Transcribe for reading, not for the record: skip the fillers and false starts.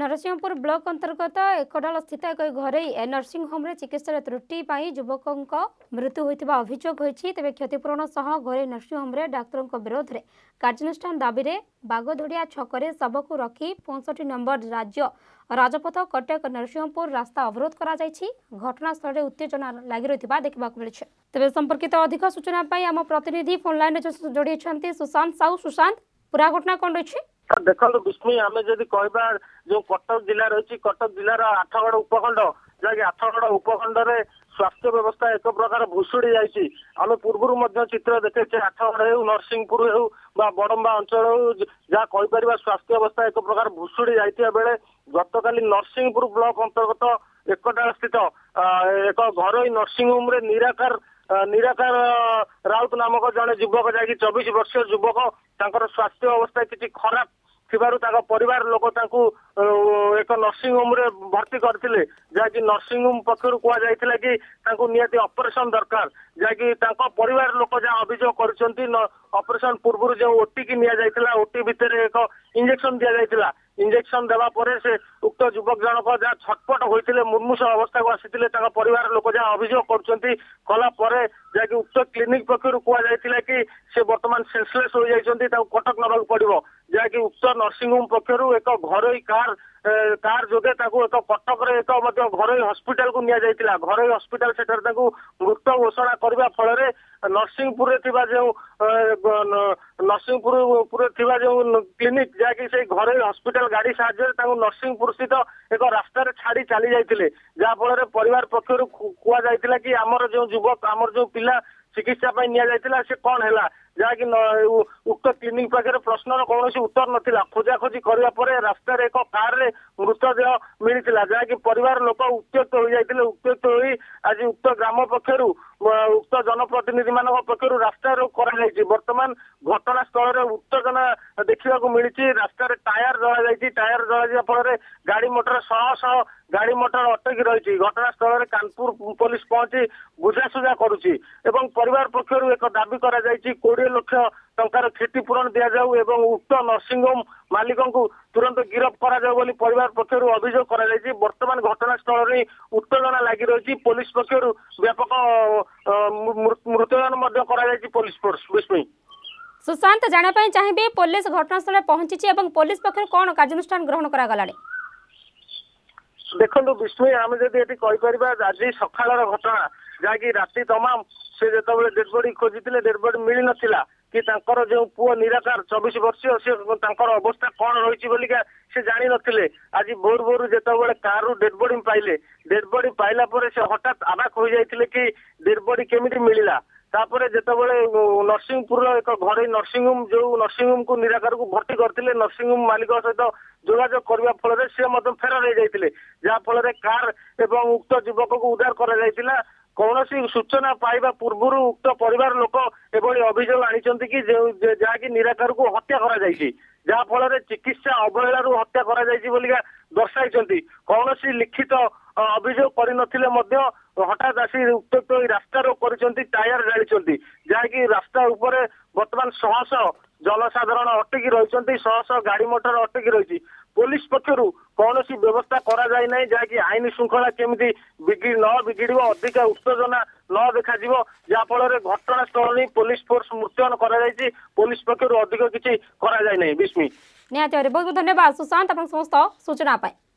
Narsinghpur block अंतर्गत एकडाल स्थित एक घरे नर्सिंग होम रे चिकित्सा त्रुटि युवक मृत्यु होता अभियोग होती। तेज क्षतिपूरण सह घरे नर्सिंग होम रे डाक्तर विरोध में कार्यानुष्ठान दाबी में बागधड़िया छकरे शव को रखी 65 नंबर राज्य राजपथ कटक नरसिंहपुर रास्ता अवरोध करा घटनास्थल में उत्तेजना लगी रही देखा मिली। तेज संपर्कित अधिक सूचना आम प्रतिनिधि फोन लाइन जोड़ी सुशांत साहू। सुशांत, पूरा घटना कौन रही? देखो विस्मय आम जदि कहबा जो कटक जिला रही कटक जिलार आठगड़ उपखंड जहाँकि आठगड़ उपखंड में स्वास्थ्य व्यवस्था एक प्रकार भुशुड़ी जाइए। आम पूर्व चित्र देखे आठगड़ हो नरसिंहपुर हो बड़म्बा अंचल हो जहाँ कहीपर स्वास्थ्य व्यवस्था एक प्रकार भुशुड़ी जाइए बेले गतकाली नरसिंहपुर ब्लॉक अंतर्गत एकडाल स्थित एक घर नर्सिंग होम निराकार राउत नामक जड़े युवक जहाँकि 24 वर्षीय युवक तांकर स्वास्थ्य अवस्था किसी खराब थिबारु परिवार लोक एक नर्सिंग होम रे भर्ती करथिले जहाँकि नर्सिंग होम पक्षर कहुला कि निहाती ऑपरेशन दरकार जहाँकि परिवार लोक जहाँ अभियोग कर ऑपरेशन पूर्व जो ओटी की निया ओटी भितर एक इंजेक्शन दि जाइथिला। इंजेक्शन देवा परे से उक्त युवक जनक जहाँ छटपट होते मुर्मूष अवस्था को आसी परिवार लोक जहाँ अभियोग कला जहाँकि उक्त क्लिनिक पक्षर कहुला कि से बर्तमान सेंसलेस हो जाइछन्ती कटक नबाक पड़ो जहाँकि उक्त नर्सिंग होम पक्षर एक घरोई कार जोगे एक कटक एक घरोई हस्पिटाल को निया जाइथिला। घरोई हस्पिटाल सेटर मृत घोषणा करने फल नरसिंहपुर जो क्लिनिक जहाँकि से घरोई हस्पिटाल गाड़ी साहाय्य नरसिंहपुर स्थित एक रास्ता छाड़ी चली जाते जहाँफल परिवार पक्षर कहुला कि आमर जो युवक आमर जो पिला चिकित्सा निया से कौन है जहाँकि उक्त क्लिनिक पाखे प्रश्नर कौन उत्तर नाला खोजाखोजी करने रास्तार एक कार मृतदेह मिलता जहाँकि परिवार लोक उत्त्यक्त हो जाते उत्त्यक्त हो आज उक्त ग्राम पक्षर उक्त जनप्रतिनिधि मान पक्षर रास्ता रोक कर बर्तमान घटनास्थल में उत्तेजना देखा मिली। रास्तार टायर जला टायर जला फल गाड़ी मोटर शह गाड़ी मोटर अटकी रही घटनास्थल में कानपुर पुलिस पहुंची बुझासुझा करुच्ची एवं परिवार पक्षर एक दाबी कर 20 लाख टंकार क्षतिपूरण दि जाऊ एवं उक्त नर्सिंग होम मालिक को तुरंत गिरफ करा जाऊ बोली परिवार पक्षर अभियोग कर बर्तमान घटनास्थल में उत्तेजना लगी रही पुलिस पक्षर व्यापक मृत्युदान पुलिस फोर्स। विस्मय सुशांत, जानापी चाहिए पुलिस घटनास्थल पहुंची पुलिस पक्षर कौन कार्यानुष्ठान ग्रहण करागला? देखो विस्मय आम जदि कहीपर आज सकाल घटना जहाँकि राति तमाम से जो डेड बॉडी खोजी डेड बॉडी मिल नाला कि जो पुओ निराकार 24 वर्षीय से अवस्था कौन रही बोलिका से जानी नथिले। आज भोर भोर जो कार डेड बॉडी पाइले डेड बॉडी पाइला से हठात आबाक हो जाते कि डेड बॉडी केमिति मिलला। तापर जितेबाला नरसिंहपुर एक घर नर्सिंग होम जो नर्सिंग होम को निराकार को भर्ती करते नर्सिंग होम मालिक सहित जोगाजोग करने फल से फेरार हो जाते जहाँफल कार एवं उक्त युवक को उद्धार कर कौन सूचना पाइबा पूर्व उक्त परिवार लोक एभली अभियोग आनी कि जहाँकि निराकार को हत्या कर चिकित्सा अवहेला हत्या कर दर्शाई कौन लिखित अभियोग कर हठात आसी उत्त्यक्त रास्ता रोक कर टायर जाली जहाँकि रास्ता उपर बर्तमान शह जनसाधारण अटकी रही शह गाड़ी मोटर अटकी रही पुलिस पक्षर कौन व्यवस्था करा जाए ना जहाँकि आईन श्रृंखला केमी न बिगिड़ अधिक उत्तेजना न देखा जहाँफल घटनास्थल में पुलिस फोर्स मुतयन कर पुलिस पक्षर अधिक किसी करा जाए ना। विस्मय निहाती बहुत बहुत धन्यवाद सुशांत समस्त सूचना।